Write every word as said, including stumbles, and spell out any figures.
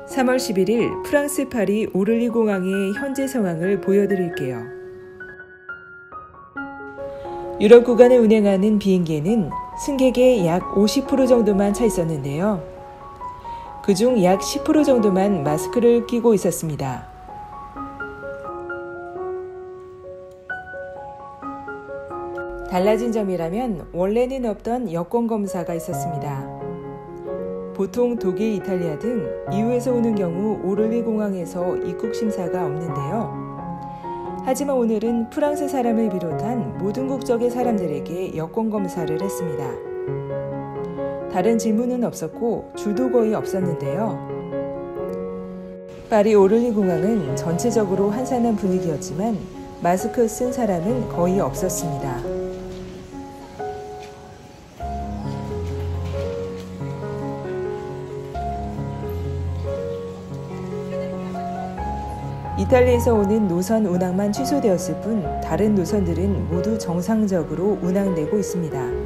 삼월 십일일 프랑스 파리 오를리 공항의 현재 상황을 보여드릴게요. 유럽 구간을 운행하는 비행기에는 승객의 약 오십 퍼센트 정도만 차 있었는데요. 그중 약 십 퍼센트 정도만 마스크를 끼고 있었습니다. 달라진 점이라면 원래는 없던 여권 검사가 있었습니다. 보통 독일, 이탈리아 등 이유에서 오는 경우 오를리 공항에서 입국 심사가 없는데요. 하지만 오늘은 프랑스 사람을 비롯한 모든 국적의 사람들에게 여권 검사를 했습니다. 다른 질문은 없었고 줄도 거의 없었는데요. 파리 오를리 공항은 전체적으로 한산한 분위기였지만 마스크 쓴 사람은 거의 없었습니다. 이탈리아에서 오는 노선 운항만 취소되었을 뿐 다른 노선들은 모두 정상적으로 운항되고 있습니다.